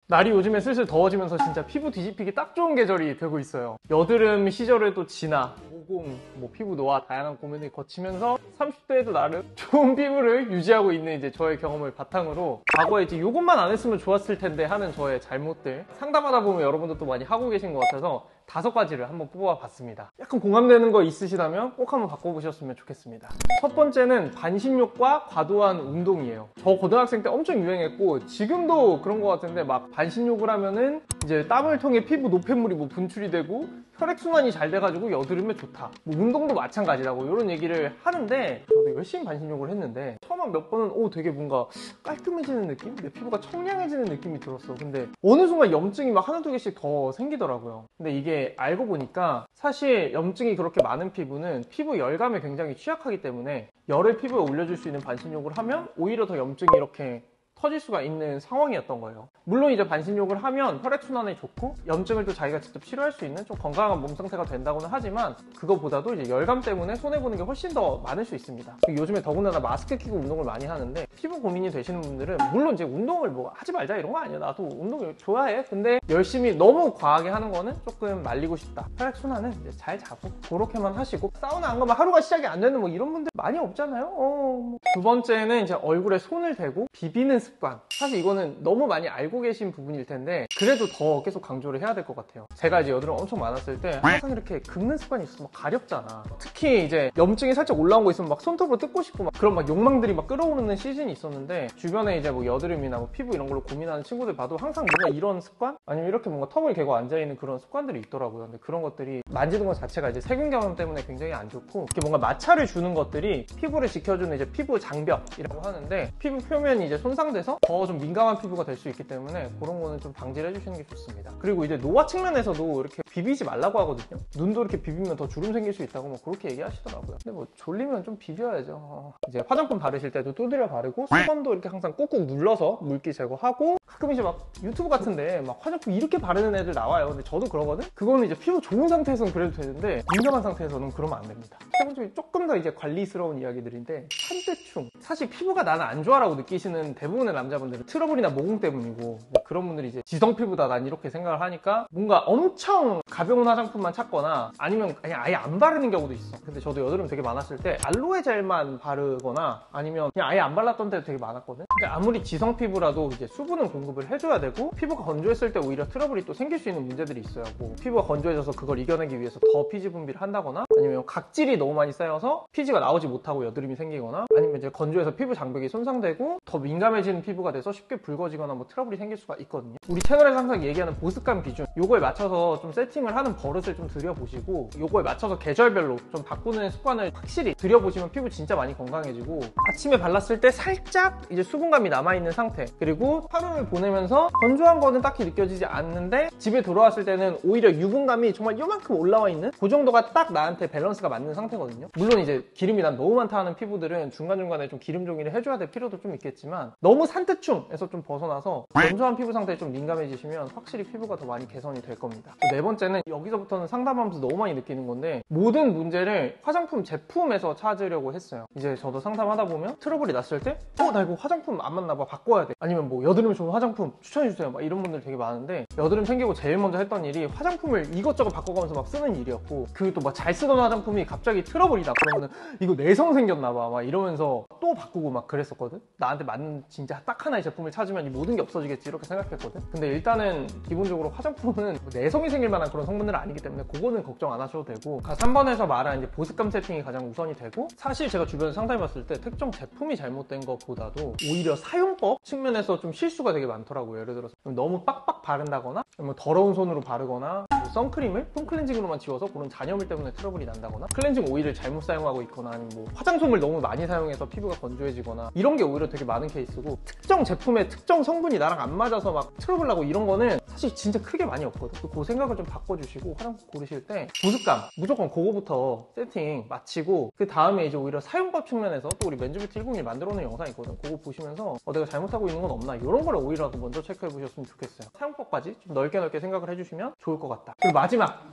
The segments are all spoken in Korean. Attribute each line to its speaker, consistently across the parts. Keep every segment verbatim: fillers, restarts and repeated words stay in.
Speaker 1: 날이 요즘에 슬슬 더워지면서 진짜 피부 뒤집히기 딱 좋은 계절이 되고 있어요. 여드름 시절에도 지나 모공, 뭐 피부 노화 다양한 고민을 거치면서 삼십 대에도 나름 좋은 피부를 유지하고 있는 이제 저의 경험을 바탕으로 과거에 이제 이것만 안 했으면 좋았을 텐데 하는 저의 잘못들 상담하다 보면 여러분들도 많이 하고 계신 것 같아서 다섯 가지를 한번 뽑아봤습니다. 약간 공감되는 거 있으시다면 꼭 한번 바꿔보셨으면 좋겠습니다. 첫 번째는 반신욕과 과도한 운동이에요. 저 고등학생 때 엄청 유행했고 지금도 그런 것 같은데 막 반신욕을 하면은 이제 땀을 통해 피부 노폐물이 뭐 분출이 되고 혈액순환이 잘 돼가지고 여드름에 좋다. 뭐 운동도 마찬가지라고 이런 얘기를 하는데 저도 열심히 반신욕을 했는데 처음 한 몇 번은 오 되게 뭔가 깔끔해지는 느낌? 내 피부가 청량해지는 느낌이 들었어. 근데 어느 순간 염증이 막 하나 두 개씩 더 생기더라고요. 근데 이게 알고 보니까 사실 염증이 그렇게 많은 피부는 피부 열감에 굉장히 취약하기 때문에 열을 피부에 올려줄 수 있는 반신욕을 하면 오히려 더 염증이 이렇게 터질 수가 있는 상황이었던 거예요. 물론 이제 반신욕을 하면 혈액순환에 좋고 염증을 또 자기가 직접 치료할 수 있는 좀 건강한 몸 상태가 된다고는 하지만 그거보다도 이제 열감 때문에 손해보는 게 훨씬 더 많을 수 있습니다. 요즘에 더군다나 마스크 끼고 운동을 많이 하는데 피부 고민이 되시는 분들은 물론 이제 운동을 뭐 하지 말자 이런 거 아니에요. 나도 운동 좋아해. 근데 열심히 너무 과하게 하는 거는 조금 말리고 싶다. 혈액순환은 이제 잘 자고 그렇게만 하시고 사우나 안 가면 하루가 시작이 안 되는 뭐 이런 분들 많이 없잖아요. 어, 뭐. 두 번째는 이제 얼굴에 손을 대고 비비는 습관. 사실 이거는 너무 많이 알고 계신 부분일 텐데 그래도 더 계속 강조를 해야 될 것 같아요. 제가 이제 여드름 엄청 많았을 때 항상 이렇게 긁는 습관이 있어서 막 가렵잖아. 특히 이제 염증이 살짝 올라온 거 있으면 막 손톱으로 뜯고 싶고 막 그런 막 욕망들이 막 끌어오르는 시즌이 있었는데 주변에 이제 뭐 여드름이나 뭐 피부 이런 걸로 고민하는 친구들 봐도 항상 뭔가 이런 습관? 아니면 이렇게 뭔가 턱을 개고 앉아있는 그런 습관들이 있더라고요. 근데 그런 것들이 만지는 것 자체가 이제 세균 감염 때문에 굉장히 안 좋고 이렇게 뭔가 마찰을 주는 것들이 피부를 지켜주는 이제 피부 장벽이라고 하는데 피부 표면이 이제 손상돼서 더 좀 민감한 피부가 될 수 있기 때문에 그런 거는 좀 방지를 해주시는 게 좋습니다. 그리고 이제 노화 측면에서도 이렇게 비비지 말라고 하거든요. 눈도 이렇게 비비면 더 주름 생길 수 있다고 뭐 그렇게 얘기하시더라고요. 근데 뭐 졸리면 좀 비벼야죠. 어. 이제 화장품 바르실 때도 두드려 바르고 수건도 이렇게 항상 꾹꾹 눌러서 물기 제거하고 가끔 이제 막 유튜브 같은데 막 화장품 이렇게 바르는 애들 나와요. 근데 저도 그러거든? 그거는 이제 피부 좋은 상태에서는 그래도 되는데 민감한 상태에서는 그러면 안 됩니다. 세 번째 조금 더 이제 관리스러운 이야기들인데 산대충. 사실 피부가 나는 안 좋아라고 느끼시는 대부분의 남자분들은 트러블이나 모공 때문이고 뭐 그런 분들이 이제 지성 피부다 난 이렇게 생각을 하니까 뭔가 엄청 가벼운 화장품만 찾거나 아니면 그냥 아예 안 바르는 경우도 있어. 근데 저도 여드름 되게 많았을 때 알로에 젤만 바르거나 아니면 그냥 아예 안 발랐던 때도 되게 많았거든. 근데 아무리 지성 피부라도 이제 수분은 공급을 해줘야 되고 피부가 건조했을 때 오히려 트러블이 또 생길 수 있는 문제들이 있어요. 뭐 피부가 건조해져서 그걸 이겨내기 위해서 더 피지 분비를 한다거나 아니면 각질이 너무 많이 쌓여서 피지가 나오지 못하고 여드름이 생기거나 아니면 이제 건조해서 피부 장벽이 손상되고 더 민감해지는 피부가 돼서 쉽게 붉어지거나 뭐 트러블이 생길 수가 있거든요. 우리 채널에서 항상 얘기하는 보습감 기준 요거에 맞춰서 좀 세팅을 하는 버릇을 좀 들여보시고 요거에 맞춰서 계절별로 좀 바꾸는 습관을 확실히 들여보시면 피부 진짜 많이 건강해지고 아침에 발랐을 때 살짝 이제 수분감이 남아있는 상태 그리고 하루를 보내면서 건조한 거는 딱히 느껴지지 않는데 집에 돌아왔을 때는 오히려 유분감이 정말 요만큼 올라와 있는 그 정도가 딱 나한테 밸런스가 맞는 상태거든요. 물론 이제 기름이 난 너무 많다 하는 피부들은 중간중간에 좀 기름 종이를 해줘야 될 필요도 좀 있겠지만 너무 산뜻충에서 좀 벗어나서 건조한 피부 상태에 좀 민감해지시면 확실히 피부가 더 많이 개선이 될 겁니다. 네 번째는 여기서부터는 상담하면서 너무 많이 느끼는 건데 모든 문제를 화장품 제품에서 찾으려고 했어요. 이제 저도 상담하다 보면 트러블이 났을 때 어? 나 이거 화장품 안 맞나 봐 바꿔야 돼. 아니면 뭐 여드름 좋은 화장품 추천해주세요 막 이런 분들 되게 많은데 여드름 생기고 제일 먼저 했던 일이 화장품을 이것저것 바꿔가면서 막 쓰는 일이었고 그 또 막 잘 쓰던 화장품이 갑자기 트러블이다 그러면은 이거 내성 생겼나 봐 막 이러면서 또 바꾸고 막 그랬었거든. 나한테 맞는 진짜 딱 하나의 제품을 찾으면 이 모든 게 없어지겠지 이렇게 생각했거든. 근데 일단은 기본적으로 화장품은 내성이 생길 만한 그런 성분은 아니기 때문에 그거는 걱정 안 하셔도 되고 삼 번에서 말한 이제 보습감 세팅이 가장 우선이 되고 사실 제가 주변에 상담해봤을 때 특정 제품이 잘못된 것보다도 오히려 사용법 측면에서 좀 실수가 되게 많더라고요. 예를 들어서 너무 빡빡 바른다거나 뭐 더러운 손으로 바르거나 뭐 선크림을 폼클렌징으로만 지워서 그런 잔여물 때문에 트러블이 난다거나 클렌징 오일을 잘못 사용하고 있거나 아니면 뭐 화장솜을 너무 많이 사용해서 피부가 건조해지거나 이런 게 오히려 되게 많은 케이스고 특정 제품의 특정 성분이 나랑 안 맞아서 막 트러블 나고 이런 거는 사실 진짜 크게 많이 없거든. 그 생각을 좀 바꿔주시고 화장품 고르실 때 보습감 무조건 그거부터 세팅 마치고 그 다음에 이제 오히려 사용법 측면에서 또 우리 맨즈뷰티 일공일 만들어 놓은 영상 있거든. 그거 보시면서 어, 내가 잘못하고 있는 건 없나 이런 거를 오히려 먼저 체크해 보셨으면 좋겠어요. 사용법까지 좀 넓게 넓게 생각을 해주시면 좋을 것 같다. 그리고 마지막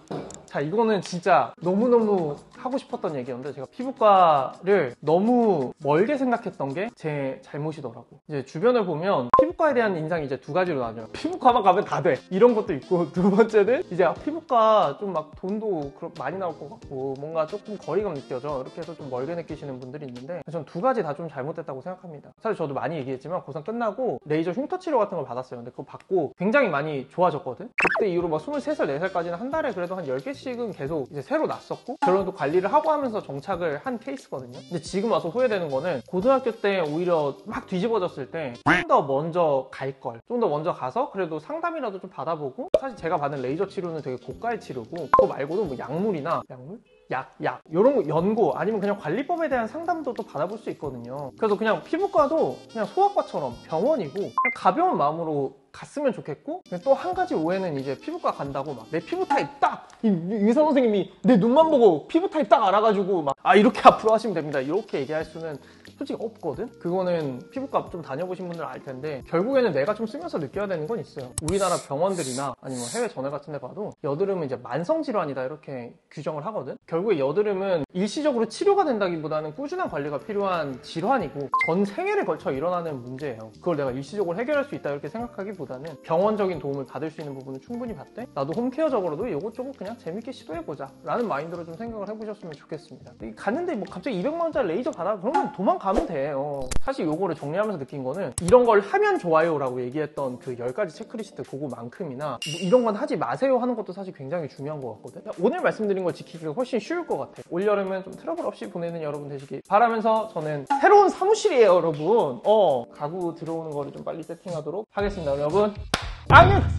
Speaker 1: 자, 이거는 진짜 너무너무 하고 싶었던 얘기였는데 제가 피부과를 너무 멀게 생각했던 게 제 잘못이더라고. 이제 주변을 보면 피부과에 대한 인상이 이제 두 가지로 나뉘어요. 피부과만 가면 다 돼. 이런 것도 있고, 두 번째는 이제 아, 피부과 좀 막 돈도 많이 나올 것 같고 뭔가 조금 거리감 느껴져. 이렇게 해서 좀 멀게 느끼시는 분들이 있는데 전 두 가지 다 좀 잘못됐다고 생각합니다. 사실 저도 많이 얘기했지만 고상 끝나고 레이저 흉터 치료 같은 걸 받았어요. 근데 그거 받고 굉장히 많이 좋아졌거든. 그때 이후로 막 스물세 살, 네 살까지는 한 달에 그래도 한 열 개씩은 계속 이제 새로 났었고 결론도 관리를 하고 하면서 정착을 한 케이스거든요. 근데 지금 와서 후회되는 거는 고등학교 때 오히려 막 뒤집어졌을 때 좀 더 먼저 갈 걸. 좀 더 먼저 가서 그래도 상담이라도 좀 받아보고, 사실 제가 받은 레이저 치료는 되게 고가의 치료고 그거 말고도 뭐 약물이나 약물? 약, 약 이런 거 연고 아니면 그냥 관리법에 대한 상담도 또 받아볼 수 있거든요. 그래서 그냥 피부과도 그냥 소아과처럼 병원이고 그냥 가벼운 마음으로 갔으면 좋겠고, 또 한 가지 오해는 이제 피부과 간다고 막 내 피부 타입 딱 이 의사 선생님이 내 눈만 보고 피부 타입 딱 알아가지고 막 아 이렇게 앞으로 하시면 됩니다 이렇게 얘기할 수는 솔직히 없거든. 그거는 피부과 좀 다녀보신 분들은 알 텐데 결국에는 내가 좀 쓰면서 느껴야 되는 건 있어요. 우리나라 병원들이나 아니면 해외 전회 같은 데 봐도 여드름은 이제 만성질환이다 이렇게 규정을 하거든. 결국에 여드름은 일시적으로 치료가 된다기보다는 꾸준한 관리가 필요한 질환이고 전 생애를 걸쳐 일어나는 문제예요. 그걸 내가 일시적으로 해결할 수 있다 이렇게 생각하기보다는 병원적인 도움을 받을 수 있는 부분은 충분히 받되 나도 홈케어적으로도 이것저것 그냥 재밌게 시도해보자 라는 마인드로 좀 생각을 해보셨으면 좋겠습니다. 갔는데 뭐 갑자기 이백만 원짜리 레이저 받아? 그러면 도망가면 돼요. 사실 요거를 정리하면서 느낀 거는 이런 걸 하면 좋아요 라고 얘기했던 그 열 가지 체크리스트 그거만큼이나 뭐 이런 건 하지 마세요 하는 것도 사실 굉장히 중요한 것 같거든. 오늘 말씀드린 걸 지키기가 훨씬 쉬울 것 같아. 올여름은 좀 트러블 없이 보내는 여러분 되시길 바라면서 저는 새로운 사무실이에요 여러분. 어 가구 들어오는 거를 좀 빨리 세팅하도록 하겠습니다. 여러분 안녕.